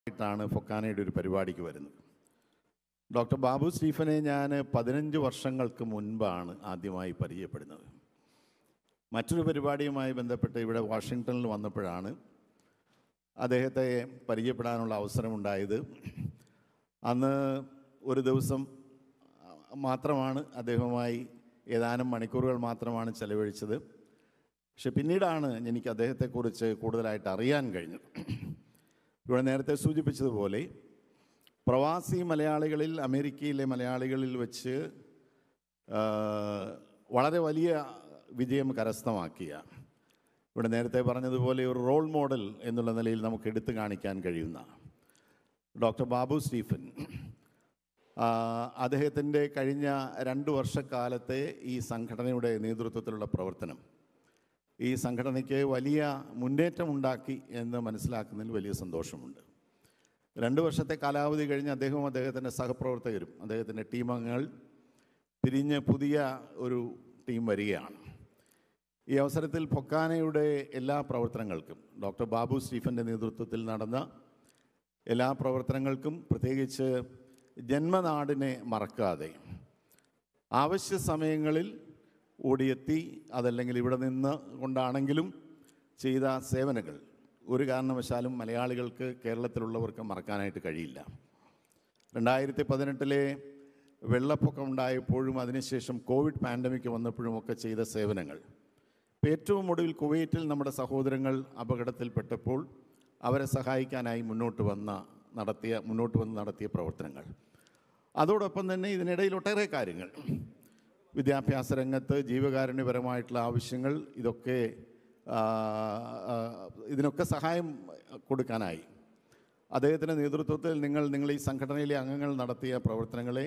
ാണ് ഫൊക്കാനയുടെ ഒരു പരിപാടിക്ക് വരുന്നത്. ഡോക്ടർ ബാബു സ്റ്റീഫനെ ഞാൻ 15 വർഷങ്ങൾക്ക് മുൻപാണ് ആദ്യമായി പരിചയപ്പെടുന്നത്. മറ്റൊരു പരിപാടിയുമായി ബന്ധപ്പെട്ട് ഇവിടെ വാഷിങ്ടണിൽ വന്നപ്പോഴാണ് അദ്ദേഹത്തെ പരിചയപ്പെടാനുള്ള അവസരമുണ്ടായത്. അന്ന് ഒരു ദിവസം മാത്രമാണ് അദ്ദേഹവുമായി ഏതാനും മണിക്കൂറുകൾ മാത്രമാണ് ചെലവഴിച്ചത്. പക്ഷെ പിന്നീടാണ് എനിക്ക് അദ്ദേഹത്തെക്കുറിച്ച് കൂടുതലായിട്ട് അറിയാൻ കഴിഞ്ഞത്. ഇവിടെ നേരത്തെ സൂചിപ്പിച്ചതുപോലെ പ്രവാസി മലയാളികളിൽ, അമേരിക്കയിലെ മലയാളികളിൽ വെച്ച് വളരെ വലിയ വിജയം കരസ്ഥമാക്കിയ, ഇവിടെ നേരത്തെ പറഞ്ഞതുപോലെ ഒരു റോൾ മോഡൽ എന്നുള്ള നിലയിൽ നമുക്ക് എടുത്തു കാണിക്കാൻ കഴിയുന്ന ഡോക്ടർ ബാബു സ്റ്റീഫൻ, അദ്ദേഹത്തിൻ്റെ കഴിഞ്ഞ 2 വർഷക്കാലത്തെ ഈ സംഘടനയുടെ നേതൃത്വത്തിലുള്ള പ്രവർത്തനം ഈ സംഘടനയ്ക്ക് വലിയ മുന്നേറ്റമുണ്ടാക്കി എന്ന് മനസ്സിലാക്കുന്നതിൽ വലിയ സന്തോഷമുണ്ട്. 2 വർഷത്തെ കാലാവധി കഴിഞ്ഞ് അദ്ദേഹവും അദ്ദേഹത്തിൻ്റെ സഹപ്രവർത്തകരും അദ്ദേഹത്തിൻ്റെ ടീമംഗങ്ങൾ പിരിഞ്ഞ് പുതിയ ഒരു ടീം വരികയാണ്. ഈ അവസരത്തിൽ ഫൊക്കാനയുടെ എല്ലാ പ്രവർത്തനങ്ങൾക്കും, ഡോക്ടർ ബാബു സ്റ്റീഫൻ്റെ നേതൃത്വത്തിൽ നടന്ന എല്ലാ പ്രവർത്തനങ്ങൾക്കും, പ്രത്യേകിച്ച് ജന്മനാടിനെ മറക്കാതെ ആവശ്യ സമയങ്ങളിൽ ഓടിയെത്തി, അതല്ലെങ്കിൽ ഇവിടെ നിന്ന് കൊണ്ടാണെങ്കിലും ചെയ്ത സേവനങ്ങൾ ഒരു കാരണവശാലും മലയാളികൾക്ക്, കേരളത്തിലുള്ളവർക്ക് മറക്കാനായിട്ട് കഴിയില്ല. 2018 വെള്ളപ്പൊക്കം ഉണ്ടായപ്പോഴും അതിനുശേഷം കോവിഡ് പാൻഡമിക് വന്നപ്പോഴും ഒക്കെ ചെയ്ത സേവനങ്ങൾ, ഏറ്റവും ഒടുവിൽ കുവൈറ്റിൽ നമ്മുടെ സഹോദരങ്ങൾ അപകടത്തിൽപ്പെട്ടപ്പോൾ അവരെ സഹായിക്കാനായി മുന്നോട്ട് വന്ന് നടത്തിയ പ്രവർത്തനങ്ങൾ, അതോടൊപ്പം തന്നെ ഇതിനിടയിൽ ഒട്ടേറെ കാര്യങ്ങൾ, വിദ്യാഭ്യാസ രംഗത്ത് ജീവകാരുണ്യപരമായിട്ടുള്ള ആവശ്യങ്ങൾ, ഇതിനൊക്കെ സഹായം കൊടുക്കാനായി അദ്ദേഹത്തിൻ്റെ നേതൃത്വത്തിൽ നിങ്ങൾ ഈ സംഘടനയിലെ അംഗങ്ങൾ നടത്തിയ പ്രവർത്തനങ്ങളെ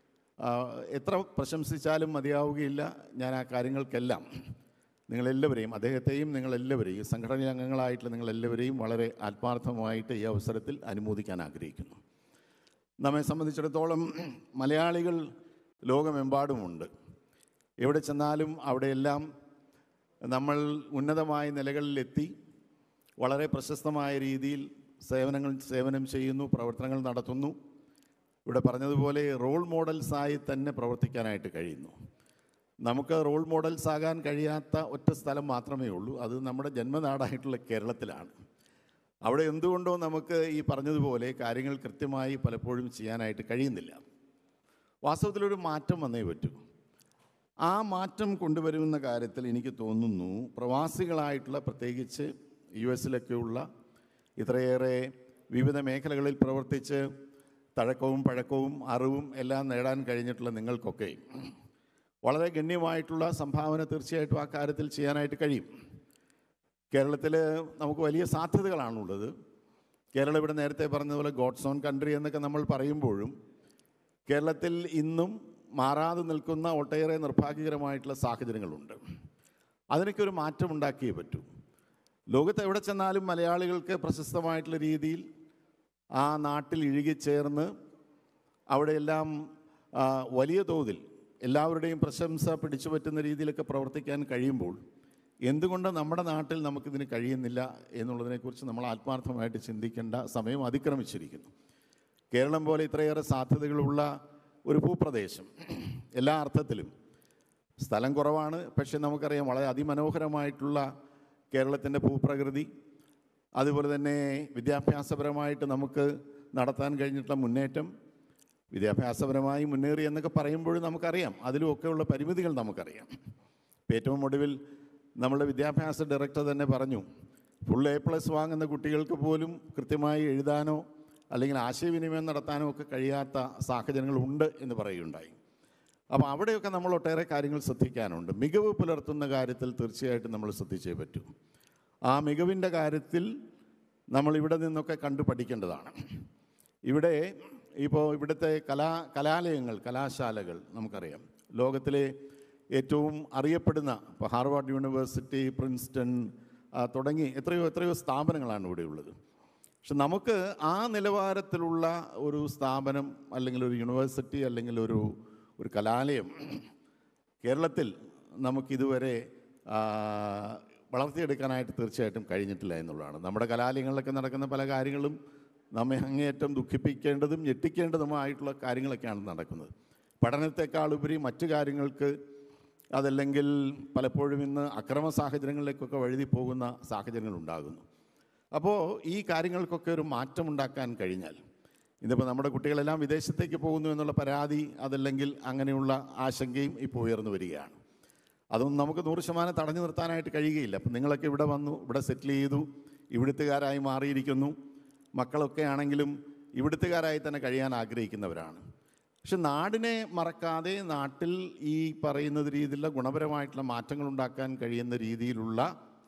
എത്ര പ്രശംസിച്ചാലും മതിയാവുകയില്ല. ഞാൻ ആ കാര്യങ്ങൾക്കെല്ലാം നിങ്ങളെല്ലാവരെയും, അദ്ദേഹത്തെയും നിങ്ങളെല്ലാവരെയും, സംഘടനയിലെ അംഗങ്ങളായിട്ടുള്ള നിങ്ങളെല്ലാവരെയും വളരെ ആത്മാർത്ഥമായിട്ട് ഈ അവസരത്തിൽ അനുമോദിക്കാൻ ആഗ്രഹിക്കുന്നു. നമ്മെ സംബന്ധിച്ചിടത്തോളം മലയാളികൾ ലോകമെമ്പാടുമുണ്ട്. എവിടെ ചെന്നാലും അവിടെയെല്ലാം നമ്മൾ ഉന്നതമായ നിലകളിലെത്തി വളരെ പ്രശസ്തമായ രീതിയിൽ സേവനം ചെയ്യുന്നു, പ്രവർത്തനങ്ങൾ നടത്തുന്നു. ഇവിടെ പറഞ്ഞതുപോലെ റോൾ മോഡൽസായി തന്നെ പ്രവർത്തിക്കാനായിട്ട് കഴിയുന്നു. നമുക്ക് റോൾ മോഡൽസ് ആകാൻ കഴിയാത്ത ഒറ്റ സ്ഥലം മാത്രമേ ഉള്ളൂ, അത് നമ്മുടെ ജന്മനാടായിട്ടുള്ള കേരളത്തിലാണ്. അവിടെ എന്തുകൊണ്ടോ നമുക്ക് ഈ പറഞ്ഞതുപോലെ കാര്യങ്ങൾ കൃത്യമായി പലപ്പോഴും ചെയ്യാനായിട്ട് കഴിയുന്നില്ല. വാസ്തവത്തിലൊരു മാറ്റം വന്നേ പറ്റൂ. ആ മാറ്റം കൊണ്ടുവരുന്ന കാര്യത്തിൽ എനിക്ക് തോന്നുന്നു പ്രവാസികളായിട്ടുള്ള, പ്രത്യേകിച്ച് US-ലൊക്കെയുള്ള ഇത്രയേറെ വിവിധ മേഖലകളിൽ പ്രവർത്തിച്ച് തഴക്കവും പഴക്കവും അറിവും എല്ലാം നേടാൻ കഴിഞ്ഞിട്ടുള്ള നിങ്ങൾക്കൊക്കെ വളരെ ഗണ്യമായിട്ടുള്ള സംഭാവന തീർച്ചയായിട്ടും ആ കാര്യത്തിൽ ചെയ്യാനായിട്ട് കഴിയും. കേരളത്തിൽ നമുക്ക് വലിയ സാധ്യതകളാണുള്ളത്. കേരളം ഇവിടെ നേരത്തെ പറഞ്ഞതുപോലെ ഗോഡ്സ് ഓൺ കൺട്രി എന്നൊക്കെ നമ്മൾ പറയുമ്പോഴും കേരളത്തിൽ ഇന്നും മാറാതെ നിൽക്കുന്ന ഒട്ടേറെ നിർഭാഗ്യകരമായിട്ടുള്ള സാഹചര്യങ്ങളുണ്ട്. അതിനൊക്കെ ഒരു മാറ്റമുണ്ടാക്കിയേ പറ്റൂ. ലോകത്ത് എവിടെ ചെന്നാലും മലയാളികൾക്ക് പ്രശസ്തമായിട്ടുള്ള രീതിയിൽ ആ നാട്ടിൽ ഇഴുകിച്ചേർന്ന് അവിടെയെല്ലാം വലിയ തോതിൽ എല്ലാവരുടെയും പ്രശംസ പിടിച്ചു പറ്റുന്ന രീതിയിലൊക്കെ പ്രവർത്തിക്കാൻ കഴിയുമ്പോൾ എന്തുകൊണ്ട് നമ്മുടെ നാട്ടിൽ നമുക്കിതിന് കഴിയുന്നില്ല എന്നുള്ളതിനെക്കുറിച്ച് നമ്മൾ ആത്മാർത്ഥമായിട്ട് ചിന്തിക്കേണ്ട സമയം അതിക്രമിച്ചിരിക്കുന്നു. കേരളം പോലെ ഇത്രയേറെ സാധ്യതകളുള്ള ഒരു ഭൂപ്രദേശം, എല്ലാ അർത്ഥത്തിലും സ്ഥലം കുറവാണ്, പക്ഷേ നമുക്കറിയാം വളരെ അതിമനോഹരമായിട്ടുള്ള കേരളത്തിൻ്റെ ഭൂപ്രകൃതി, അതുപോലെ തന്നെ വിദ്യാഭ്യാസപരമായിട്ട് നമുക്ക് നടത്താൻ കഴിഞ്ഞിട്ടുള്ള മുന്നേറ്റം, വിദ്യാഭ്യാസപരമായി മുന്നേറി എന്നൊക്കെ പറയുമ്പോഴും നമുക്കറിയാം അതിലുമൊക്കെയുള്ള പരിമിതികൾ നമുക്കറിയാം. ഏറ്റവും ഒടുവിൽ നമ്മളുടെ വിദ്യാഭ്യാസ ഡയറക്ടർ തന്നെ പറഞ്ഞു, ഫുൾ A+ വാങ്ങുന്ന കുട്ടികൾക്ക് പോലും കൃത്യമായി എഴുതാനോ അല്ലെങ്കിൽ ആശയവിനിമയം നടത്താനോ ഒക്കെ കഴിയാത്ത സാഹചര്യങ്ങളുണ്ട് എന്ന് പറയുകയുണ്ടായി. അപ്പോൾ അവിടെയൊക്കെ നമ്മൾ ഒട്ടേറെ കാര്യങ്ങൾ ശ്രദ്ധിക്കാനുണ്ട്. മികവ് പുലർത്തുന്ന കാര്യത്തിൽ തീർച്ചയായിട്ടും നമ്മൾ ശ്രദ്ധിച്ചേ പറ്റൂ. ആ മികവിൻ്റെ കാര്യത്തിൽ നമ്മൾ ഇവിടെ നിന്നൊക്കെ കണ്ടു പഠിക്കേണ്ടതാണ്. ഇവിടുത്തെ കലാലയങ്ങൾ, കലാശാലകൾ നമുക്കറിയാം. ലോകത്തിലെ ഏറ്റവും അറിയപ്പെടുന്ന, ഇപ്പോൾ ഹാർവാർഡ് യൂണിവേഴ്സിറ്റി, പ്രിൻസ്റ്റൺ തുടങ്ങി എത്രയോ സ്ഥാപനങ്ങളാണ് ഇവിടെ ഉള്ളത്. പക്ഷെ നമുക്ക് ആ നിലവാരത്തിലുള്ള ഒരു സ്ഥാപനം അല്ലെങ്കിൽ ഒരു യൂണിവേഴ്സിറ്റി അല്ലെങ്കിൽ ഒരു കലാലയം കേരളത്തിൽ നമുക്കിതുവരെ വളർത്തിയെടുക്കാനായിട്ട് തീർച്ചയായിട്ടും കഴിഞ്ഞിട്ടില്ല എന്നുള്ളതാണ്. നമ്മുടെ കലാലയങ്ങളിലൊക്കെ നടക്കുന്ന പല കാര്യങ്ങളും നമ്മെ അങ്ങേയറ്റം ദുഃഖിപ്പിക്കേണ്ടതും ഞെട്ടിക്കേണ്ടതുമായിട്ടുള്ള കാര്യങ്ങളൊക്കെയാണ് നടക്കുന്നത്. പഠനത്തെക്കാളുപരി മറ്റു കാര്യങ്ങൾക്ക്, അതല്ലെങ്കിൽ പലപ്പോഴും ഇന്ന് അക്രമ സാഹചര്യങ്ങളിലേക്കൊക്കെ വഴുതി പോകുന്ന സാഹചര്യങ്ങളുണ്ടാകുന്നു. അപ്പോൾ ഈ കാര്യങ്ങൾക്കൊക്കെ ഒരു മാറ്റമുണ്ടാക്കാൻ കഴിഞ്ഞാൽ, ഇന്നിപ്പോൾ നമ്മുടെ കുട്ടികളെല്ലാം വിദേശത്തേക്ക് പോകുന്നു എന്നുള്ള പരാതി, അതല്ലെങ്കിൽ അങ്ങനെയുള്ള ആശങ്കയും ഇപ്പോൾ ഉയർന്നു വരികയാണ്. അതൊന്നും നമുക്ക് 100% തടഞ്ഞു നിർത്താനായിട്ട് കഴിയുകയില്ല. അപ്പം നിങ്ങളൊക്കെ ഇവിടെ വന്നു, ഇവിടെ സെറ്റിൽ ചെയ്തു, ഇവിടുത്തുകാരായി മാറിയിരിക്കുന്നു. മക്കളൊക്കെ ആണെങ്കിലും ഇവിടുത്തുകാരായി തന്നെ കഴിയാൻ ആഗ്രഹിക്കുന്നവരാണ്. പക്ഷെ നാടിനെ മറക്കാതെ നാട്ടിൽ ഈ പറയുന്ന രീതിയിലുള്ള ഗുണപരമായിട്ടുള്ള മാറ്റങ്ങൾ ഉണ്ടാക്കാൻ കഴിയുന്ന രീതിയിലുള്ള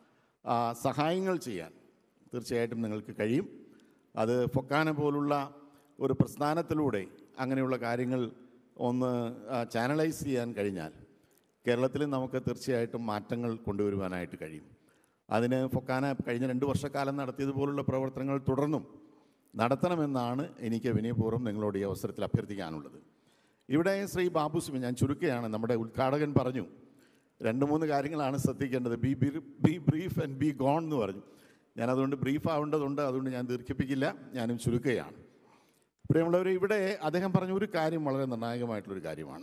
സഹായങ്ങൾ ചെയ്യാൻ തീർച്ചയായിട്ടും നിങ്ങൾക്ക് കഴിയും. അത് ഫൊക്കാന പോലുള്ള ഒരു പ്രസ്ഥാനത്തിലൂടെ അങ്ങനെയുള്ള കാര്യങ്ങൾ ഒന്ന് ചാനലൈസ് ചെയ്യാൻ കഴിഞ്ഞാൽ കേരളത്തിൽ നമുക്ക് തീർച്ചയായിട്ടും മാറ്റങ്ങൾ കൊണ്ടുവരുവാനായിട്ട് കഴിയും. അതിന് ഫൊക്കാന കഴിഞ്ഞ 2 വർഷക്കാലം നടത്തിയതുപോലുള്ള പ്രവർത്തനങ്ങൾ തുടർന്നും നടത്തണമെന്നാണ് എനിക്ക് വിനയപൂർവ്വം നിങ്ങളോട് ഈ അവസരത്തിൽ അഭ്യർത്ഥിക്കാനുള്ളത്. ഇവിടെ ശ്രീ ബാബു സിമി, ഞാൻ ചുരുക്കുകയാണ്, നമ്മുടെ ഉദ്ഘാടകൻ പറഞ്ഞു 2-3 കാര്യങ്ങളാണ് ശ്രദ്ധിക്കേണ്ടത്. Be brief and be gone എന്ന് പറഞ്ഞു. ഞാനതുകൊണ്ട് ബ്രീഫ് ആവേണ്ടതുണ്ട്, അതുകൊണ്ട് ഞാൻ ദീർഘിപ്പിക്കില്ല, ഞാനും ചുരുക്കുകയാണ്. പ്രിയമുള്ളവർ, ഇവിടെ അദ്ദേഹം പറഞ്ഞ ഒരു കാര്യം വളരെ നിർണായകമായിട്ടുള്ളൊരു കാര്യമാണ്.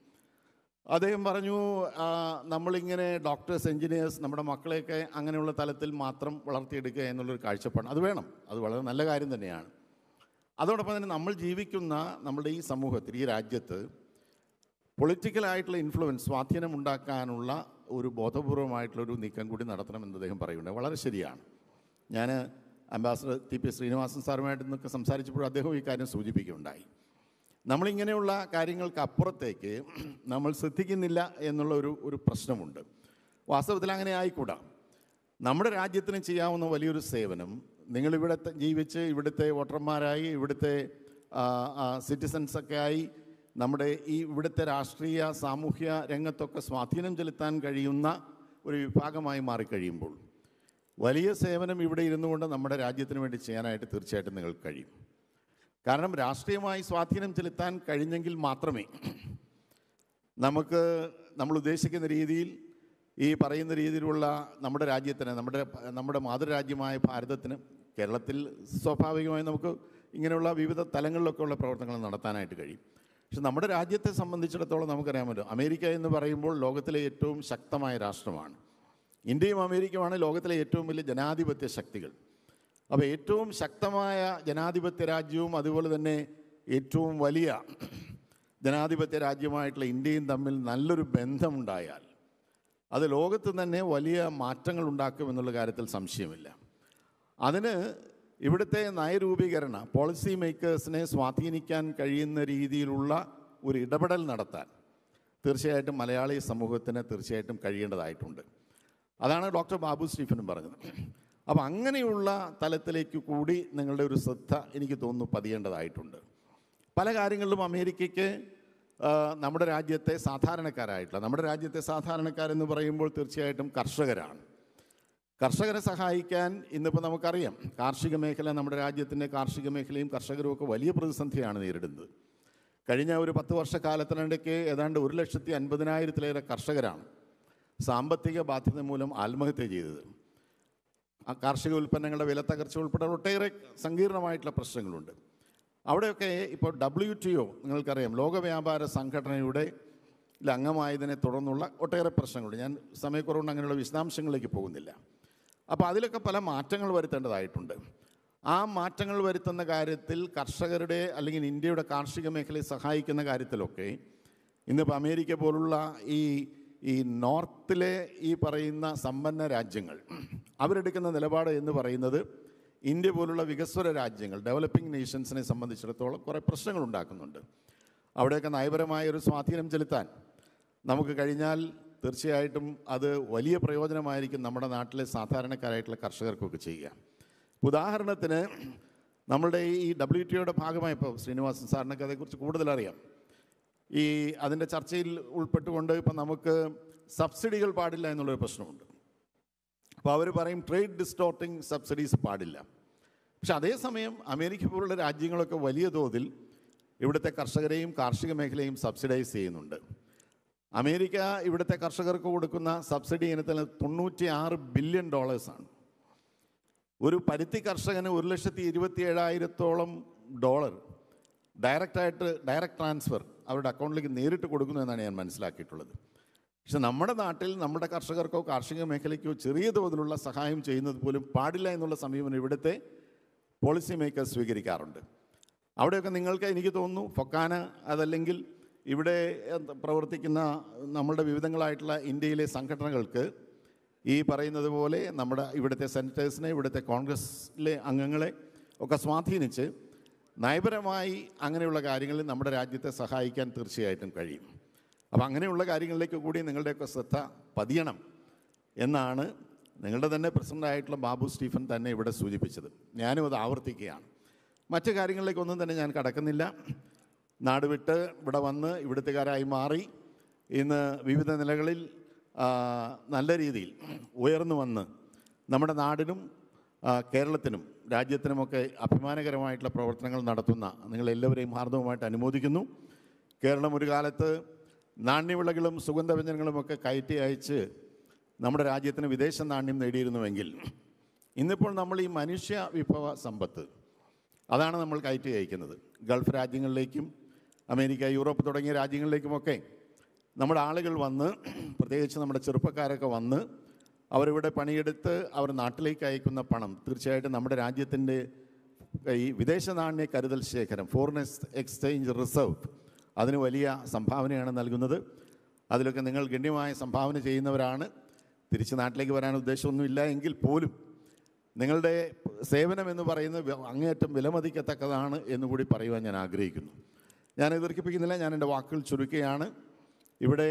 അദ്ദേഹം പറഞ്ഞു നമ്മളിങ്ങനെ ഡോക്ടേഴ്സ്, എൻജിനീയേഴ്സ്, നമ്മുടെ മക്കളെയൊക്കെ അങ്ങനെയുള്ള തലത്തിൽ മാത്രം വളർത്തിയെടുക്കുക എന്നുള്ളൊരു കാഴ്ചപ്പാട്. അത് വേണം, അത് വളരെ നല്ല കാര്യം തന്നെയാണ്. അതോടൊപ്പം തന്നെ നമ്മൾ ജീവിക്കുന്ന നമ്മുടെ ഈ സമൂഹത്തിൽ, ഈ രാജ്യത്ത് പൊളിറ്റിക്കലായിട്ടുള്ള ഇൻഫ്ലുവൻസ്, സ്വാധീനം ഉണ്ടാക്കാനുള്ള ഒരു ബോധപൂർവമായിട്ടുള്ളൊരു നീക്കം കൂടി നടത്തണമെന്ന് അദ്ദേഹം പറയുന്നുണ്ട്. വളരെ ശരിയാണ്. ഞാൻ അംബാസഡർ TP ശ്രീനിവാസൻ സാറുമായിട്ട് നിന്നൊക്കെ സംസാരിച്ചപ്പോൾ അദ്ദേഹം ഈ കാര്യം സൂചിപ്പിക്കുകയുണ്ടായി. നമ്മളിങ്ങനെയുള്ള കാര്യങ്ങൾക്ക് അപ്പുറത്തേക്ക് നമ്മൾ ശ്രദ്ധിക്കുന്നില്ല എന്നുള്ള ഒരു പ്രശ്നമുണ്ട്. വാസ്തവത്തിൽ അങ്ങനെ ആയിക്കൂടാ. നമ്മുടെ രാജ്യത്തിന് ചെയ്യാവുന്ന വലിയൊരു സേവനം, നിങ്ങളിവിടെ ജീവിച്ച് ഇവിടുത്തെ വോട്ടർമാരായി, ഇവിടുത്തെ സിറ്റിസൺസൊക്കെ ആയി നമ്മുടെ ഈ ഇവിടുത്തെ രാഷ്ട്രീയ സാമൂഹ്യ രംഗത്തൊക്കെ സ്വാധീനം ചെലുത്താൻ കഴിയുന്ന ഒരു വിഭാഗമായി മാറിക്കഴിയുമ്പോൾ വലിയ സേവനം ഇവിടെ ഇരുന്നു കൊണ്ട് നമ്മുടെ രാജ്യത്തിന് വേണ്ടി ചെയ്യാനായിട്ട് തീർച്ചയായിട്ടും നിങ്ങൾക്ക് കഴിയും. കാരണം രാഷ്ട്രീയമായി സ്വാധീനം ചെലുത്താൻ കഴിഞ്ഞെങ്കിൽ മാത്രമേ നമുക്ക് നമ്മൾ ഉദ്ദേശിക്കുന്ന രീതിയിൽ, ഈ പറയുന്ന രീതിയിലുള്ള നമ്മുടെ രാജ്യത്തിന്, നമ്മുടെ മാതൃരാജ്യമായ ഭാരതത്തിന്, കേരളത്തിൽ സ്വാഭാവികമായി നമുക്ക് ഇങ്ങനെയുള്ള വിവിധ തലങ്ങളിലൊക്കെ ഉള്ള പ്രവർത്തനങ്ങൾ നടത്താനായിട്ട് കഴിയും. പക്ഷെ നമ്മുടെ രാജ്യത്തെ സംബന്ധിച്ചിടത്തോളം നമുക്കറിയാമല്ലോ, അമേരിക്ക എന്ന് പറയുമ്പോൾ ലോകത്തിലെ ഏറ്റവും ശക്തമായ രാഷ്ട്രമാണ്. ഇന്ത്യയും അമേരിക്കയുമാണ് ലോകത്തിലെ ഏറ്റവും വലിയ ജനാധിപത്യ ശക്തികൾ. അപ്പോൾ ഏറ്റവും ശക്തമായ ജനാധിപത്യ രാജ്യവും അതുപോലെ തന്നെ ഏറ്റവും വലിയ ജനാധിപത്യ രാജ്യമായിട്ടുള്ള ഇന്ത്യയും തമ്മിൽ നല്ലൊരു ബന്ധമുണ്ടായാൽ അത് ലോകത്ത് തന്നെ വലിയ മാറ്റങ്ങൾ ഉണ്ടാക്കുമെന്നുള്ള കാര്യത്തിൽ സംശയമില്ല. അതിന് ഇവിടുത്തെ നയരൂപീകരണ പോളിസി മേക്കേഴ്സിനെ സ്വാധീനിക്കാൻ കഴിയുന്ന രീതിയിലുള്ള ഒരു ഇടപെടൽ നടത്താൻ തീർച്ചയായിട്ടും മലയാളി സമൂഹത്തിന് തീർച്ചയായിട്ടും കഴിയേണ്ടതായിട്ടുണ്ട്. അതാണ് ഡോക്ടർ ബാബു സ്റ്റീഫനും പറഞ്ഞത്. അപ്പം അങ്ങനെയുള്ള തലത്തിലേക്ക് കൂടി നിങ്ങളുടെ ഒരു ശ്രദ്ധ എനിക്ക് തോന്നുന്നു പതിയേണ്ടതായിട്ടുണ്ട്. പല കാര്യങ്ങളിലും അമേരിക്കയ്ക്ക് നമ്മുടെ രാജ്യത്തെ സാധാരണക്കാരായിട്ടുള്ള, നമ്മുടെ രാജ്യത്തെ സാധാരണക്കാരെന്ന് പറയുമ്പോൾ തീർച്ചയായിട്ടും കർഷകരാണ്. കർഷകരെ സഹായിക്കാൻ ഇന്നിപ്പോൾ നമുക്കറിയാം, കാർഷിക മേഖല, നമ്മുടെ രാജ്യത്തിൻ്റെ കാർഷിക മേഖലയും കർഷകരും ഒക്കെ വലിയ പ്രതിസന്ധിയാണ് നേരിടുന്നത്. കഴിഞ്ഞ ഒരു 10 വർഷക്കാലത്തിനിടയ്ക്ക് ഏതാണ്ട് 1,50,000-ലേറെ കർഷകരാണ് സാമ്പത്തിക ബാധ്യത മൂലം ആത്മഹത്യ ചെയ്തത്. ആ കാർഷിക ഉൽപ്പന്നങ്ങളുടെ വില തകർച്ച ഉൾപ്പെടെ ഒട്ടേറെ സങ്കീർണമായിട്ടുള്ള പ്രശ്നങ്ങളുണ്ട്. അവിടെയൊക്കെ ഇപ്പോൾ WTO നിങ്ങൾക്കറിയാം, ലോക വ്യാപാര സംഘടനയുടെ അംഗമായതിനെ തുടർന്നുള്ള ഒട്ടേറെ പ്രശ്നങ്ങളുണ്ട്. ഞാൻ സമയക്കുറവുകൊണ്ട് അങ്ങനെയുള്ള വിശദാംശങ്ങളിലേക്ക് പോകുന്നില്ല. അപ്പോൾ അതിലൊക്കെ പല മാറ്റങ്ങൾ വരുത്തേണ്ടതായിട്ടുണ്ട്. ആ മാറ്റങ്ങൾ വരുത്തുന്ന കാര്യത്തിൽ കർഷകരുടെ അല്ലെങ്കിൽ ഇന്ത്യയുടെ കാർഷിക മേഖലയെ സഹായിക്കുന്ന കാര്യത്തിലൊക്കെ ഇന്നിപ്പോൾ അമേരിക്ക പോലുള്ള ഈ നോർത്തിലെ ഈ പറയുന്ന സമ്പന്ന രാജ്യങ്ങൾ അവരെടുക്കുന്ന നിലപാട് എന്ന് പറയുന്നത് ഇന്ത്യ പോലുള്ള വികസ്വര രാജ്യങ്ങൾ, ഡെവലപ്പിംഗ് നേഷൻസിനെ സംബന്ധിച്ചിടത്തോളം കുറേ പ്രശ്നങ്ങൾ ഉണ്ടാക്കുന്നുണ്ട്. അവിടെയൊക്കെ നയപരമായൊരു സ്വാധീനം ചെലുത്താൻ നമുക്ക് കഴിഞ്ഞാൽ തീർച്ചയായിട്ടും അത് വലിയ പ്രയോജനമായിരിക്കും നമ്മുടെ നാട്ടിലെ സാധാരണക്കാരായിട്ടുള്ള കർഷകർക്കൊക്കെ ചെയ്യുക. ഉദാഹരണത്തിന് നമ്മളുടെ ഈ WTOയുടെ ഭാഗമായപ്പോൾ ശ്രീനിവാസൻ സാറിനൊക്കെ അതേക്കുറിച്ച് കൂടുതൽ അറിയാം. അതിൻ്റെ ചർച്ചയിൽ ഉൾപ്പെട്ടുകൊണ്ട് ഇപ്പം നമുക്ക് സബ്സിഡികൾ പാടില്ല എന്നുള്ളൊരു പ്രശ്നമുണ്ട്. അപ്പോൾ അവർ പറയും ട്രേഡ് ഡിസ്റ്റോർട്ടിങ് സബ്സിഡീസ് പാടില്ല. പക്ഷെ അതേസമയം അമേരിക്ക പോലുള്ള രാജ്യങ്ങളൊക്കെ വലിയ തോതിൽ ഇവിടുത്തെ കർഷകരെയും കാർഷിക മേഖലയും സബ്സിഡൈസ് ചെയ്യുന്നുണ്ട്. അമേരിക്ക ഇവിടുത്തെ കർഷകർക്ക് കൊടുക്കുന്ന സബ്സിഡി ഇനത്തിൽ $96 ബില്യൺ. ഒരു പരുത്തി കർഷകന് $1,27,000 ഡയറക്റ്റ് ട്രാൻസ്ഫർ അവരുടെ അക്കൗണ്ടിലേക്ക് നേരിട്ട് കൊടുക്കുന്നു എന്നാണ് ഞാൻ മനസ്സിലാക്കിയിട്ടുള്ളത്. പക്ഷെ നമ്മുടെ നാട്ടിൽ നമ്മുടെ കർഷകർക്കോ കാർഷിക മേഖലയ്ക്കോ ചെറിയ തോതിലുള്ള സഹായം ചെയ്യുന്നത് പോലും പാടില്ല എന്നുള്ള സമീപനം ഇവിടുത്തെ പോളിസി മേക്കേഴ്സ് സ്വീകരിക്കാറുണ്ട്. അവിടെയൊക്കെ നിങ്ങൾക്ക് എനിക്ക് തോന്നുന്നു ഫൊക്കാന അതല്ലെങ്കിൽ ഇവിടെ പ്രവർത്തിക്കുന്ന നമ്മുടെ വിവിധങ്ങളായിട്ടുള്ള ഇന്ത്യയിലെ സംഘടനകൾക്ക് ഈ പറയുന്നത് പോലെ നമ്മുടെ ഇവിടുത്തെ സെനറ്റേഴ്സിനെ, ഇവിടുത്തെ കോൺഗ്രസ്സിലെ അംഗങ്ങളെ ഒക്കെ സ്വാധീനിച്ച് നയപരമായി അങ്ങനെയുള്ള കാര്യങ്ങളിൽ നമ്മുടെ രാജ്യത്തെ സഹായിക്കാൻ തീർച്ചയായിട്ടും കഴിയും. അപ്പോൾ അങ്ങനെയുള്ള കാര്യങ്ങളിലേക്ക് കൂടി നിങ്ങളുടെയൊക്കെ ശ്രദ്ധ പതിയണം എന്നാണ് നിങ്ങളുടെ തന്നെ പ്രസിഡൻ്റായിട്ടുള്ള ബാബു സ്റ്റീഫൻ തന്നെ ഇവിടെ സൂചിപ്പിച്ചത്. ഞാനും അത് ആവർത്തിക്കുകയാണ്. മറ്റു കാര്യങ്ങളിലേക്കൊന്നും തന്നെ ഞാൻ കടക്കുന്നില്ല. നാട് വിട്ട് ഇവിടെ വന്ന് ഇവിടുത്തുകാരായി മാറി ഇന്ന് വിവിധ നിലകളിൽ നല്ല രീതിയിൽ ഉയർന്നു വന്ന് നമ്മുടെ നാടിനും കേരളത്തിനും രാജ്യത്തിനുമൊക്കെ അഭിമാനകരമായിട്ടുള്ള പ്രവർത്തനങ്ങൾ നടത്തുന്ന നിങ്ങളെല്ലാവരെയും ഹാർദവമായിട്ട് അനുമോദിക്കുന്നു. കേരളം ഒരു കാലത്ത് നാണ്യവിളകളും സുഗന്ധവ്യഞ്ജനങ്ങളുമൊക്കെ കയറ്റി അയച്ച് നമ്മുടെ രാജ്യത്തിന് വിദേശ നാണ്യം നേടിയിരുന്നുവെങ്കിൽ ഇന്നിപ്പോൾ നമ്മൾ ഈ മനുഷ്യ വിഭവ സമ്പത്ത് അതാണ് നമ്മൾ കയറ്റി അയക്കുന്നത്. ഗൾഫ് രാജ്യങ്ങളിലേക്കും അമേരിക്ക, യൂറോപ്പ് തുടങ്ങിയ രാജ്യങ്ങളിലേക്കുമൊക്കെ നമ്മുടെ ആളുകൾ വന്ന്, പ്രത്യേകിച്ച് നമ്മുടെ ചെറുപ്പക്കാരൊക്കെ വന്ന് അവരിവിടെ പണിയെടുത്ത് അവർ നാട്ടിലേക്ക് അയക്കുന്ന പണം തീർച്ചയായിട്ടും നമ്മുടെ രാജ്യത്തിൻ്റെ ഈ വിദേശ നാണ്യ കരുതൽ ശേഖരം, ഫോറിൻ എക്സ്ചേഞ്ച് റിസർവ്, അതിന് വലിയ സംഭാവനയാണ് നൽകുന്നത്. അതിലൊക്കെ നിങ്ങൾ ഗണ്യമായ സംഭാവന ചെയ്യുന്നവരാണ്. തിരിച്ച് നാട്ടിലേക്ക് വരാൻ ഉദ്ദേശമൊന്നുമില്ല എങ്കിൽ പോലും നിങ്ങളുടെ സേവനം എന്ന് പറയുന്നത് അങ്ങേയറ്റം വിലമതിക്കത്തക്കതാണ് എന്നുകൂടി പറയുവാൻ ഞാൻ ആഗ്രഹിക്കുന്നു. ഞാൻ ദീർഘിപ്പിക്കുന്നില്ല, ഞാൻ എൻ്റെ വാക്കുകൾ ചുരുക്കുകയാണ്. ഇവിടെ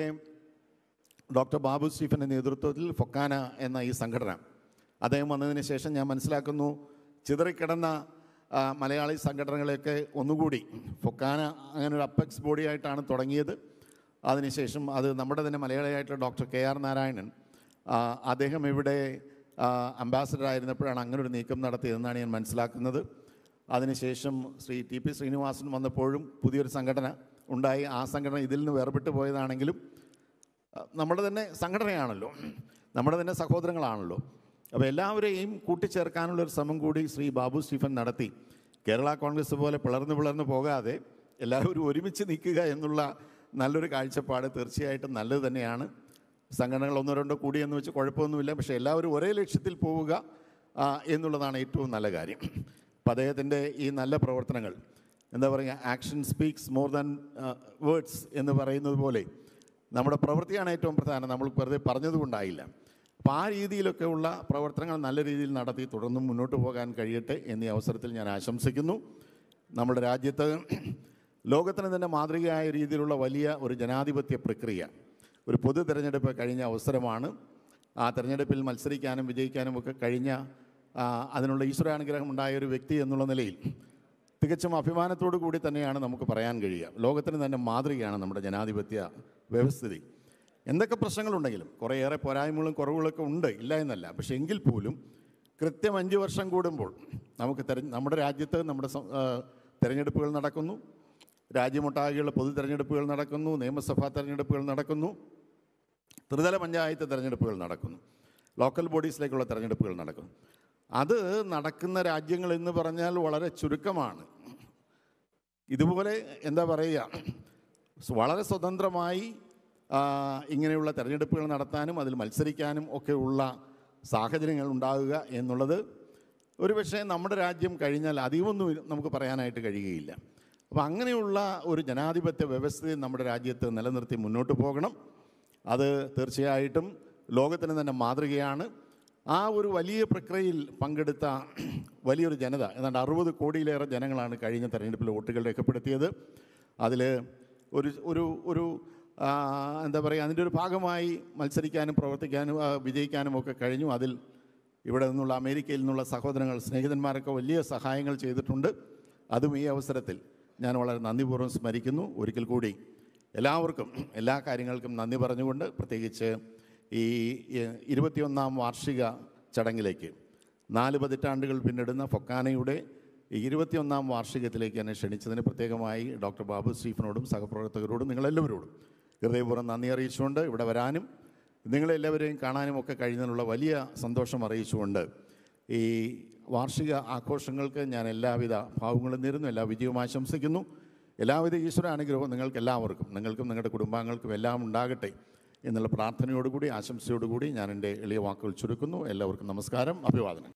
ഡോക്ടർ ബാബു സ്റ്റീഫൻ്റെ നേതൃത്വത്തിൽ ഫൊക്കാന എന്ന ഈ സംഘടന അദ്ദേഹം വന്നതിന് ശേഷം ഞാൻ മനസ്സിലാക്കുന്നു ചിതറിക്കിടന്ന മലയാളി സംഘടനകളെയൊക്കെ ഒന്നുകൂടി ഫൊക്കാന അങ്ങനെ ഒരു അപ്പെക്സ് ബോഡിയായിട്ടാണ് തുടങ്ങിയത്. അതിനുശേഷം അത് നമ്മുടെ തന്നെ മലയാളിയായിട്ടുള്ള ഡോക്ടർ KR നാരായണൻ അദ്ദേഹം ഇവിടെ അംബാസഡർ ആയിരുന്നപ്പോഴാണ് അങ്ങനൊരു നീക്കം നടത്തിയതെന്നാണ് ഞാൻ മനസ്സിലാക്കുന്നത്. അതിനുശേഷം ശ്രീ TP ശ്രീനിവാസൻ വന്നപ്പോഴും പുതിയൊരു സംഘടന ഉണ്ടായി. ആ സംഘടന ഇതിൽ നിന്ന് വേർപെട്ട് പോയതാണെങ്കിലും നമ്മുടെ തന്നെ സംഘടനയാണല്ലോ, നമ്മുടെ തന്നെ സഹോദരങ്ങളാണല്ലോ. അപ്പോൾ എല്ലാവരെയും കൂട്ടിച്ചേർക്കാനുള്ളൊരു ശ്രമം കൂടി ശ്രീ ബാബു സ്റ്റീഫൻ നടത്തി. കേരള കോൺഗ്രസ് പോലെ പിളർന്ന് പോകാതെ എല്ലാവരും ഒരുമിച്ച് നിൽക്കുക എന്നുള്ള നല്ലൊരു കാഴ്ചപ്പാട് തീർച്ചയായിട്ടും നല്ലത് തന്നെയാണ്. സംഘടനകൾ ഒന്നോ രണ്ടോ കൂടിയെന്ന് വെച്ച് കുഴപ്പമൊന്നുമില്ല. പക്ഷേ എല്ലാവരും ഒരേ ലക്ഷ്യത്തിൽ പോവുക എന്നുള്ളതാണ് ഏറ്റവും നല്ല കാര്യം. അപ്പം അദ്ദേഹത്തിൻ്റെ ഈ നല്ല പ്രവർത്തനങ്ങൾ, എന്താ പറയുക, action speaks more than words എന്ന് പറയുന്നത് പോലെ നമ്മുടെ പ്രവൃത്തിയാണ് ഏറ്റവും പ്രധാനം. നമ്മൾ വെറുതെ പറഞ്ഞതുകൊണ്ടായില്ല. അപ്പോൾ ആ രീതിയിലൊക്കെ ഉള്ള പ്രവർത്തനങ്ങൾ നല്ല രീതിയിൽ നടത്തി തുടർന്നും മുന്നോട്ട് പോകാൻ കഴിയട്ടെ എന്നീ അവസരത്തിൽ ഞാൻ ആശംസിക്കുന്നു. നമ്മുടെ രാജ്യത്ത് ലോകത്തിന് തന്നെ മാതൃകയായ രീതിയിലുള്ള വലിയ ഒരു ജനാധിപത്യ പ്രക്രിയ, ഒരു പൊതു തിരഞ്ഞെടുപ്പ് കഴിഞ്ഞ അവസരമാണ്. ആ തിരഞ്ഞെടുപ്പിൽ മത്സരിക്കാനും വിജയിക്കാനും ഒക്കെ കഴിഞ്ഞ അതിനുള്ള ഈശ്വരാനുഗ്രഹം ഉണ്ടായ ഒരു വ്യക്തി എന്നുള്ള നിലയിൽ തികച്ചും അഭിമാനത്തോടു കൂടി തന്നെയാണ് നമുക്ക് പറയാൻ കഴിയുക. ലോകത്തിന് തന്നെ മാതൃകയാണ് നമ്മുടെ ജനാധിപത്യ വ്യവസ്ഥിതി. എന്തൊക്കെ പ്രശ്നങ്ങളുണ്ടെങ്കിലും കുറേയേറെ പോരായ്മകളും കുറവുകളൊക്കെ ഉണ്ട്, ഇല്ല എന്നല്ല. പക്ഷേ എങ്കിൽ പോലും കൃത്യം 5 വർഷം കൂടുമ്പോൾ നമുക്ക് നമ്മുടെ രാജ്യത്ത് നമ്മുടെ തിരഞ്ഞെടുപ്പുകൾ നടക്കുന്നു. രാജ്യമൊട്ടാകെയുള്ള പൊതു തിരഞ്ഞെടുപ്പുകൾ നടക്കുന്നു, നിയമസഭാ തിരഞ്ഞെടുപ്പുകൾ നടക്കുന്നു, ത്രിതല പഞ്ചായത്ത് തിരഞ്ഞെടുപ്പുകൾ നടക്കുന്നു, ലോക്കൽ ബോഡീസിലേക്കുള്ള തിരഞ്ഞെടുപ്പുകൾ നടക്കുന്നു. അത് നടക്കുന്ന രാജ്യങ്ങൾ എന്ന് പറഞ്ഞാൽ വളരെ ചുരുക്കമാണ്. ഇതുപോലെ എന്താ പറയുക, വളരെ സ്വതന്ത്രമായി ഇങ്ങനെയുള്ള തിരഞ്ഞെടുപ്പുകൾ നടത്താനും അതിൽ മത്സരിക്കാനും ഒക്കെ ഉള്ള സാഹചര്യങ്ങൾ ഉണ്ടാകുക എന്നുള്ളത് ഒരുപക്ഷെ നമ്മുടെ രാജ്യം കഴിഞ്ഞാൽ അധികമൊന്നും നമുക്ക് പറയാനായിട്ട് കഴിയുകയില്ല. അപ്പോൾ അങ്ങനെയുള്ള ഒരു ജനാധിപത്യ വ്യവസ്ഥയെ നമ്മുടെ രാജ്യത്ത് നിലനിർത്തി മുന്നോട്ട് പോകണം. അത് തീർച്ചയായിട്ടും ലോകത്തിന് തന്നെ മാതൃകയാണ്. ആ ഒരു വലിയ പ്രക്രിയയിൽ പങ്കെടുത്ത വലിയൊരു ജനത, ഏതാണ്ട് 60 കോടിയിലേറെ ജനങ്ങളാണ് കഴിഞ്ഞ തെരഞ്ഞെടുപ്പിൽ വോട്ടുകൾ രേഖപ്പെടുത്തിയത്. അതിൽ ഒരു എന്താ പറയുക, അതിൻ്റെ ഒരു ഭാഗമായി മത്സരിക്കാനും പ്രവർത്തിക്കാനും വിജയിക്കാനും ഒക്കെ കഴിഞ്ഞു. അതിൽ ഇവിടെ നിന്നുള്ള അമേരിക്കയിൽ നിന്നുള്ള സഹോദരങ്ങൾ, സ്നേഹിതന്മാരൊക്കെ വലിയ സഹായങ്ങൾ ചെയ്തിട്ടുണ്ട്. അതും ഈ അവസരത്തിൽ ഞാൻ വളരെ നന്ദിപൂർവ്വം സ്മരിക്കുന്നു. ഒരിക്കൽ കൂടി എല്ലാവർക്കും എല്ലാ കാര്യങ്ങൾക്കും നന്ദി പറഞ്ഞുകൊണ്ട്, പ്രത്യേകിച്ച് ഈ 21ാം വാർഷിക ചടങ്ങിലേക്ക് 4 പതിറ്റാണ്ടുകൾ പിന്നിടുന്ന ഫൊക്കാനയുടെ 21ാം വാർഷികത്തിലേക്ക് എന്നെ ക്ഷണിച്ചതിന് പ്രത്യേകമായി ഡോക്ടർ ബാബു സ്റ്റീഫനോടും സഹപ്രവർത്തകരോടും നിങ്ങളെല്ലാവരോടും ഹൃദയപൂർവ്വം നന്ദി അറിയിച്ചുകൊണ്ട്, ഇവിടെ വരാനും നിങ്ങളെല്ലാവരെയും കാണാനും ഒക്കെ കഴിഞ്ഞതിനുള്ള വലിയ സന്തോഷം അറിയിച്ചുകൊണ്ട് ഈ വാർഷിക ആഘോഷങ്ങൾക്ക് ഞാൻ എല്ലാവിധ ഭാവങ്ങളും നേരുന്നു, എല്ലാ വിജയവും ആശംസിക്കുന്നു. എല്ലാവിധ ഈശ്വര അനുഗ്രഹവും നിങ്ങൾക്ക് എല്ലാവർക്കും, നിങ്ങൾക്കും നിങ്ങളുടെ കുടുംബാംഗങ്ങൾക്കും എല്ലാം ഉണ്ടാകട്ടെ എന്നുള്ള പ്രാർത്ഥനയോടുകൂടി, ആശംസയോടുകൂടി ഞാൻ എൻ്റെ എളിയ വാക്കുകൾ ചുരുക്കുന്നു. എല്ലാവർക്കും നമസ്കാരം, അഭിവാദനം.